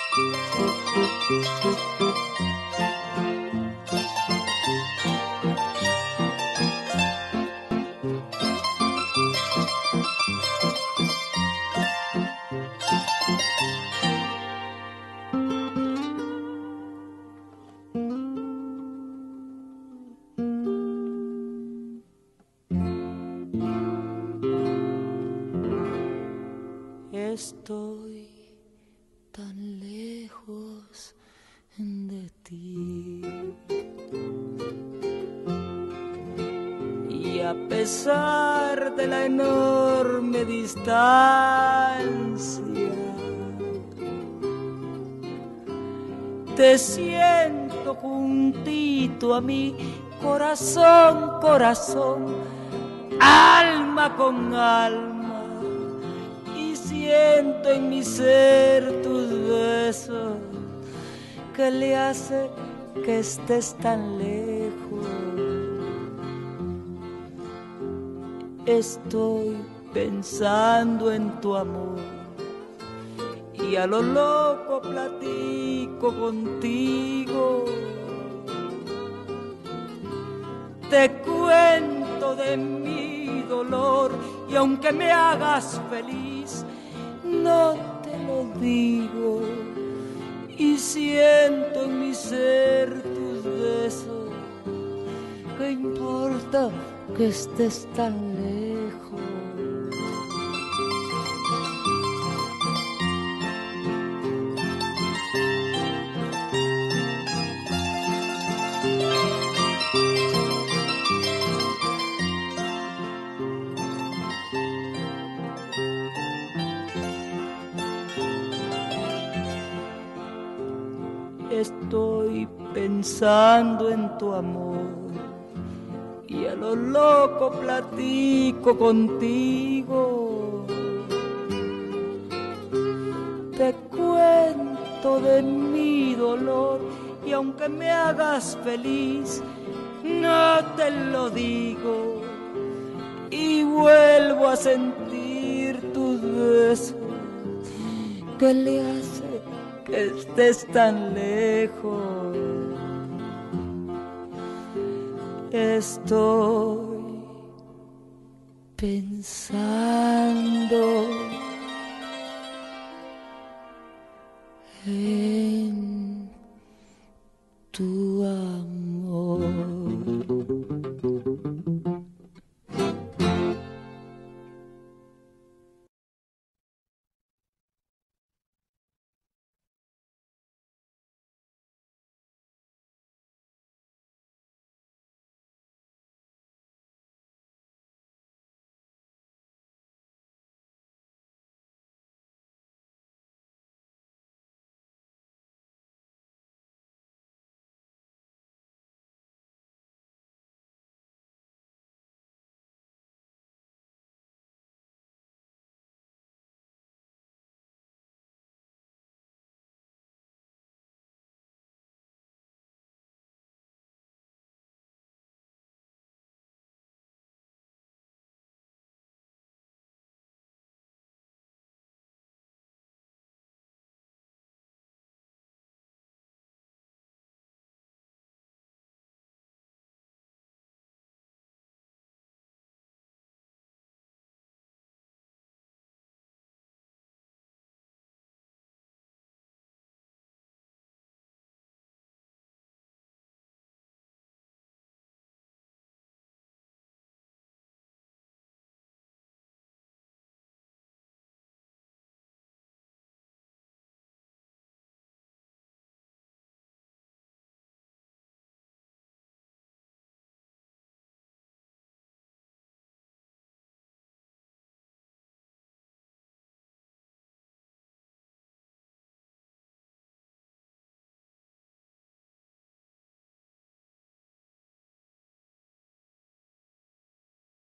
Estoy tan lejos de ti y a pesar de la enorme distancia te siento juntito a mí, corazón, corazón, alma con alma. Siento en mi ser tus besos que le hace que estés tan lejos. Estoy pensando en tu amor y a lo loco platico contigo. Te cuento de mi dolor y aunque me hagas feliz, no te lo digo, y siento en mi ser tus besos. ¿Qué importa que estés tan lejos? Estoy pensando en tu amor y a lo loco platico contigo. Te cuento de mi dolor y aunque me hagas feliz, no te lo digo, y vuelvo a sentir tus besos que le hace que estés tan lejos. Estoy pensando en tu amor.